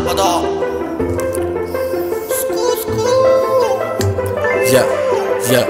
Yeah, yeah,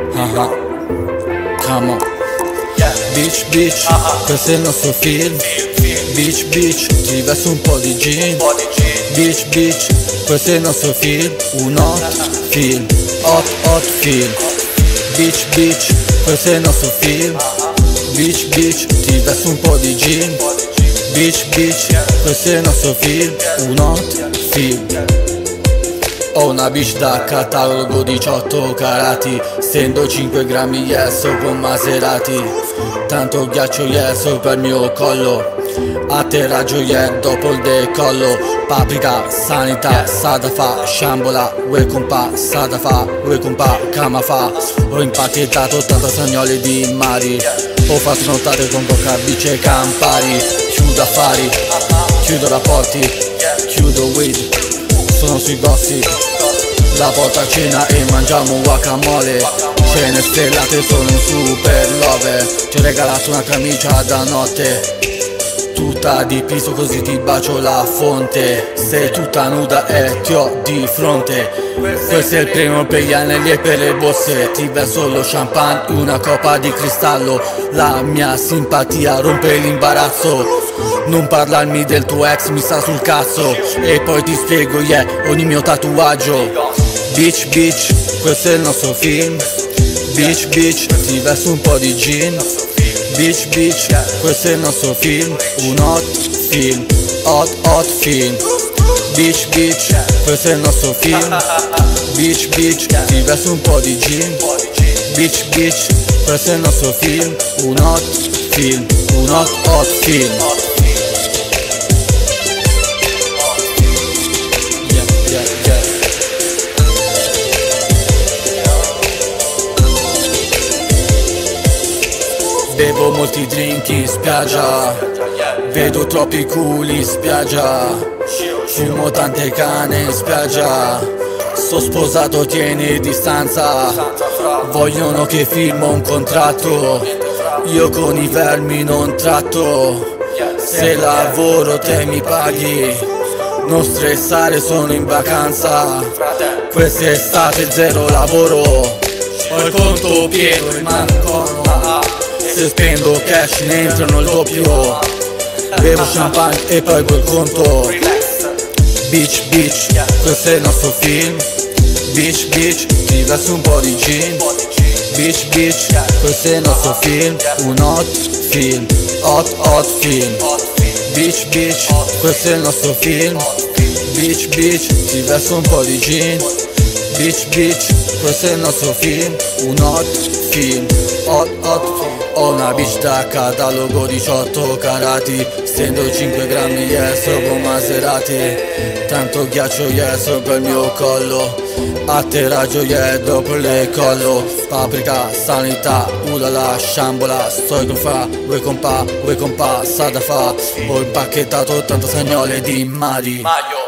come on. Beach, beach, questo è il nostro film. Beach, beach, ti vesto un po' di jean. Beach, beach, questo è il nostro film. Un hot film, hot, hot film. Beach, beach, questo è il nostro film. Beach, beach, ti vesto un po' di jean. Beach, beach, questo è il nostro film. Un hot film. Ho una bitch da catalogo 18 carati, stendo 5 grammi yeso con Maserati. Tanto ghiaccio yeso per mio collo, atterraggio dopo il decollo. Paprika, sanità, sadafa, sciambola, wekompa, sadafa, wekompa, kamafa. Ho impacchettato 80 sagnole di mari, ho fatto notare con coca, bici e campari. Chiudo affari, chiudo rapporti, chiudo weed, sono sui gossip. La porta a cena e mangiamo guacamole. Cene stellate, sono un super lover. Ti ho regalato una camicia da notte, tutta di piso così ti bacio la fonte. Sei tutta nuda e ti ho di fronte. Questo è il premio per gli anelli e per le borse. Ti verso lo champagne, una coppa di cristallo. La mia simpatia rompe l'imbarazzo. Non parlarmi del tuo ex, mi sta sul cazzo. E poi ti spiego, yeah, ogni mio tatuaggio. Beach, beach, questo è il nostro film. Beach, beach, ti vesto un po' di jean. Beach, beach, questo è il nostro film. Un hot film, hot, hot film. Beach, beach, questo è il nostro film. Beach, beach, ti vesto un po' di jean. Beach, beach, questo è il nostro film. Un hot film, un hot, hot film. Bevo molti drink in spiaggia, vedo troppi culi in spiaggia, fumo tante canne in spiaggia. Sto sposato, tieni distanza, vogliono che firmo un contratto. Io con i vermi non tratto, se lavoro te mi paghi. Non stressare, sono in vacanza, quest'estate zero lavoro. Ho il conto pieno e manco, se spendo cash ne entrano il doppio. Bevo champagne e pago il conto. Beach, beach, questo è il nostro film. Beach, beach, ti vesto un po' di jean. Beach, beach, questo è il nostro film. Un hot film, hot, hot film. Beach, beach, questo è il nostro film. Beach, beach, ti vesto un po' di jean. Beach, beach, questo è il nostro film. Un hot film, hot, hot film. Ho una bitch da catalogo 18 carati, stendo 5 grammi yeso con Maserati. Tanto ghiaccio yeso per il mio collo, atterraggio dopo le collo. Paprika, sanità, ulala, sciambola. Sto con fa, wekompa, sadafa. Ho impacchettato 80 sagnole di mari.